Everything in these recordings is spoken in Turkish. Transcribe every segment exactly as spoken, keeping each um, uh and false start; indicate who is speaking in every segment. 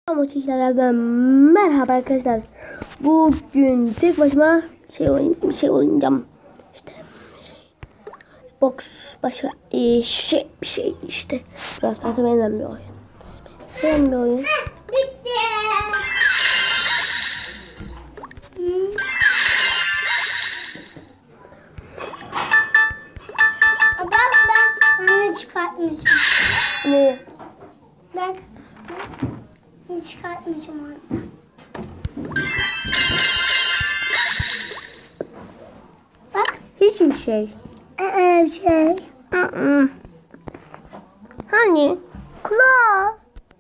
Speaker 1: Motiflerden merhaba arkadaşlar. Bugün tek başıma şey oyun bir şey oynayacağım. İşte şey, box başka e, şey bir şey işte. Biraz daha benzer bir oyun. Benzer bir oyun.
Speaker 2: Bak ben onu çıkartmışım.
Speaker 1: Ne?
Speaker 2: Ben onu çıkartmışım orada. Bak.
Speaker 1: Hiçbir şey.
Speaker 2: Ee, bir şey.
Speaker 1: Hı-hı. Hani?
Speaker 2: Kulağı.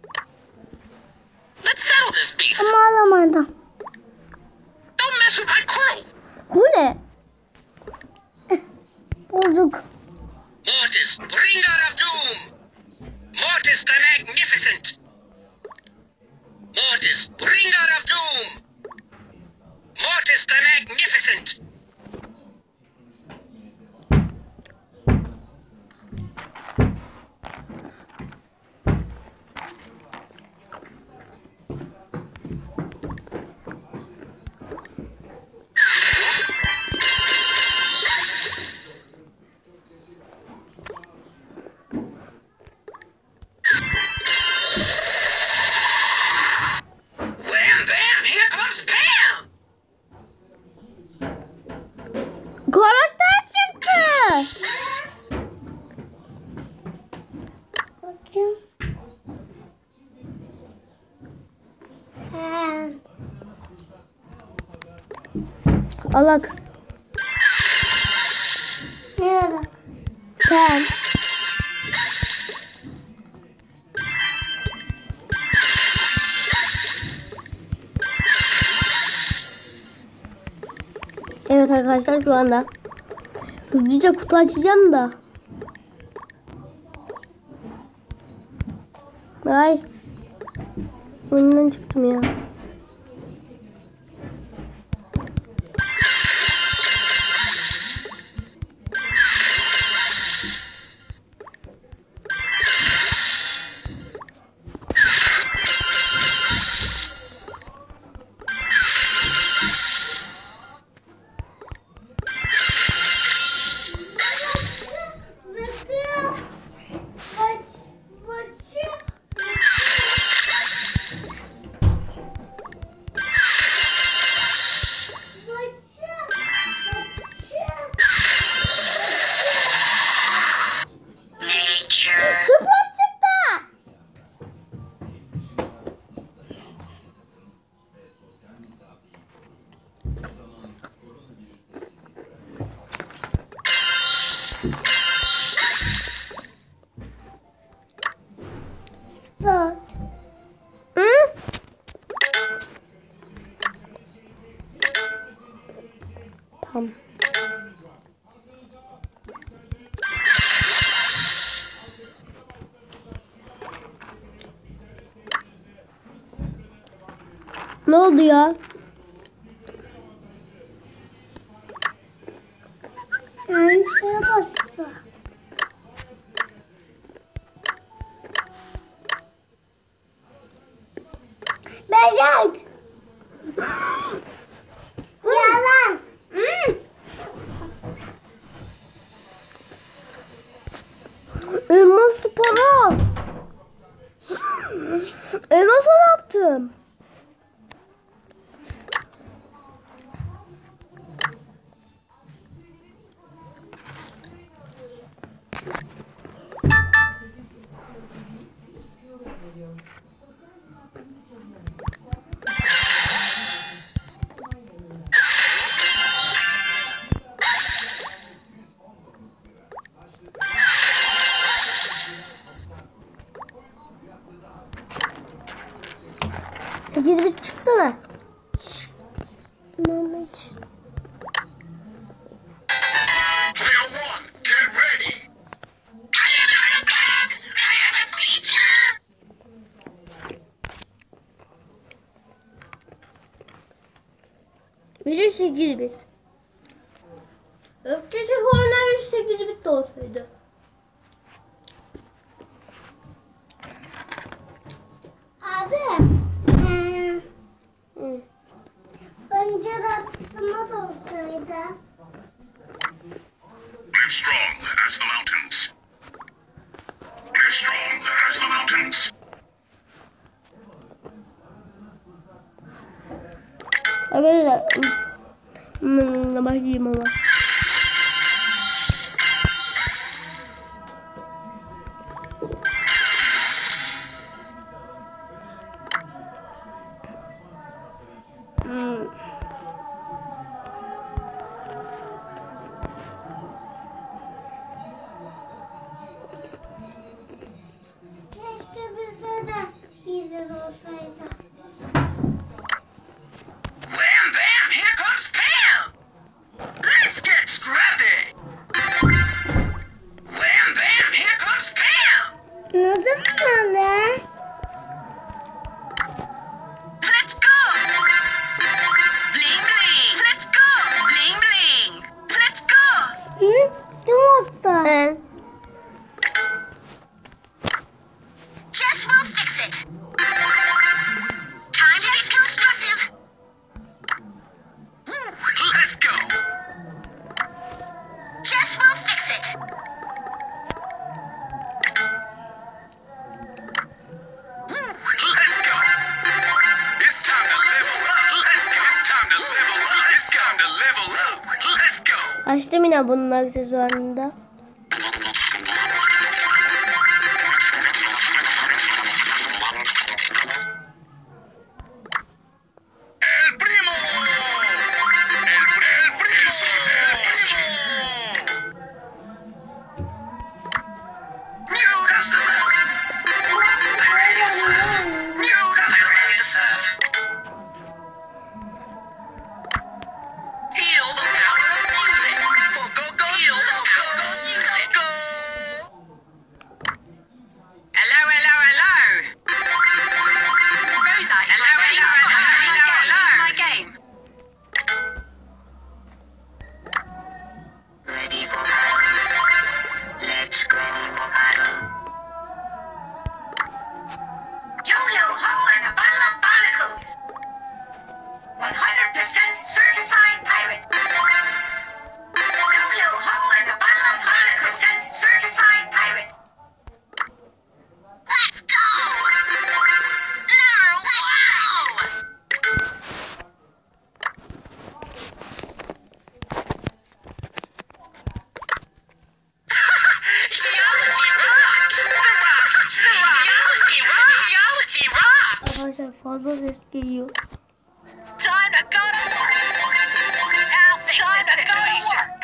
Speaker 3: Let's settle this beef.
Speaker 2: Ama alamadım.
Speaker 3: Don't mess with my crew.
Speaker 1: Bu ne?
Speaker 2: Bulduk.
Speaker 3: Mortis, bringer of doom. Mortis the Magnificent. Mortis, bringer of doom. Mortis the Magnificent. Wham bam, here comes Pam.
Speaker 1: Karakter çıktı.
Speaker 2: Bakayım. Ha.
Speaker 1: Alak.
Speaker 2: Nerede?
Speaker 1: Sen. Evet arkadaşlar şu anda hızlıca kutu açacağım da. Ay. Oyundan çıktım ya.
Speaker 2: Bakın. Baş, başı. Başı.
Speaker 3: Nature.
Speaker 1: Sprite çıktı.
Speaker 2: Bak.
Speaker 1: Hı? Tamam. Ne oldu ya?
Speaker 2: Yani şeye bastı. Beşik. Yalan. Hmm.
Speaker 1: Elmas para. Elmas yaptım. sekiz bit çıktı mı?
Speaker 2: Mamış.
Speaker 3: Player one, get ready. I am not a bug. I am a teacher.
Speaker 1: yüz sekiz bit. Öfkeci oynar yüz sekiz bit de olsaydı.
Speaker 2: Abi.
Speaker 1: Arkadaşlar hmm, başlayayım ama. Hmm.
Speaker 2: Keşke bizde de izler olsaydı.
Speaker 3: Wham bam, here comes Pam! Let's get scrappy! Wham bam, here comes Pam!
Speaker 2: Ne zaman anne?
Speaker 3: Let's go! Bling bling! Let's go! Bling bling! Let's go!
Speaker 2: Hı? Kim oldu?
Speaker 1: Ben
Speaker 3: Jess will fix it! Time is constructive! Let's go! Jess will fix it! Let's go! It's time to level up! Let's go! It's time to level up! It's time to level up! Let's go!
Speaker 1: açtım yine bunun aksesuarını da.
Speaker 3: El primo! El, pri- el primo! El primo! New customers! I'm ready to serve! New customers! I'm ready to serve! Feel the power of music! Go, go, go! Feel the power of music! Go! Hello, hello, hello! Rosa, hello, hello, hello, hello, hello! My game! Ready for battle. Let's go for battle. Yo-yo ho and a bottle of barnacles. one hundred percent certified pirate. Yo-yo ho and a bottle of barnacles. one hundred percent certified pirate. Let's go! Number wow! Geology rocks! The rocks! The rocks! Geology rocks! Geology rocks!
Speaker 1: Arkadaşlar fazla ses geliyor.
Speaker 3: Time to go to work! Now time to go to work!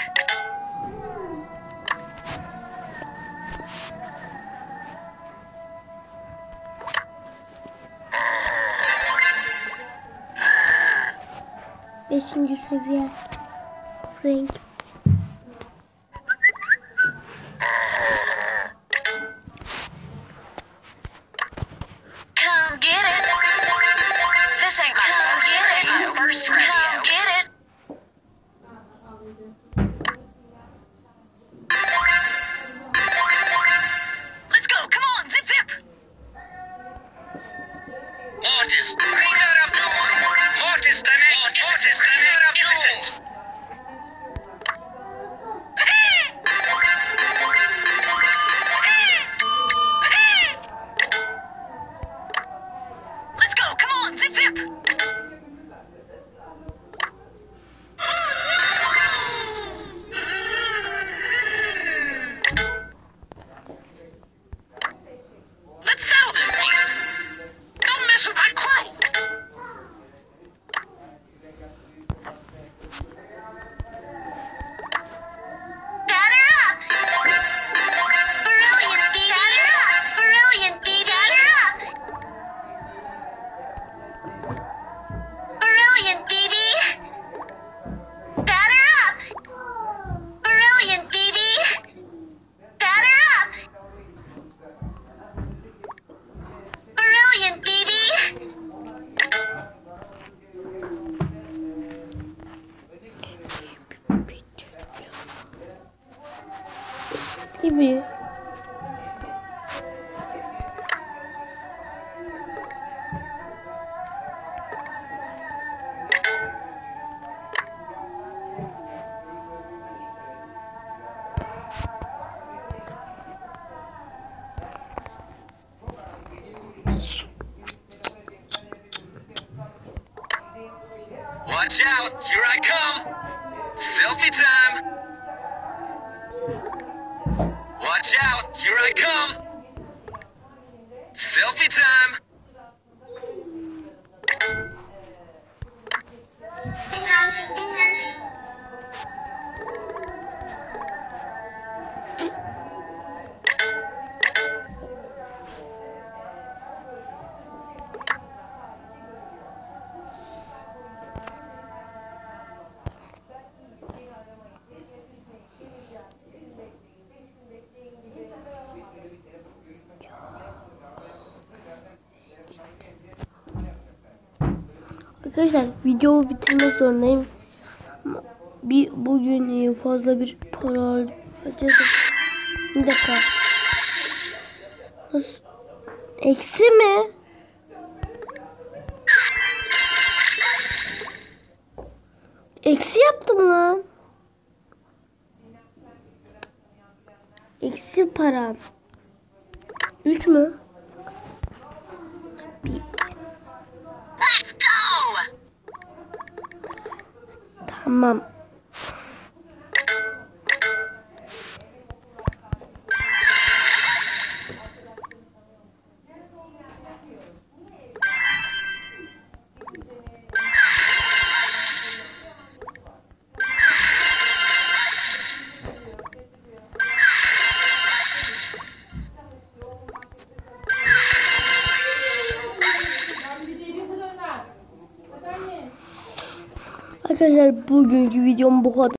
Speaker 1: Beşinci seviye renk.
Speaker 3: Come get it! This ain't my Come get it! My first rodeo. Come get it! Let's go! Come on! Zip zip! Mortis, bringer of doom! Mortis, the magnificent! Mortis, the magnificent! Let's go! Come on! Zip zip! Let's settle this beef! Don't mess with my crew! Gather up! Brilliant, Dee Dee! Gather up! Brilliant, Dee Dee! Gather up! Watch out, here I come. Selfie time. Watch out, here I come. Selfie time.
Speaker 1: Arkadaşlar videoyu bitirmek zorundayım. Bir bugün fazla bir para harcadım. Bir dakika. Nasıl? Eksi mi? Eksi yaptım lan. Eksi para. Üç mü?
Speaker 3: Let's go.
Speaker 1: Tamam. Arkadaşlar bugünkü videom bu kadar.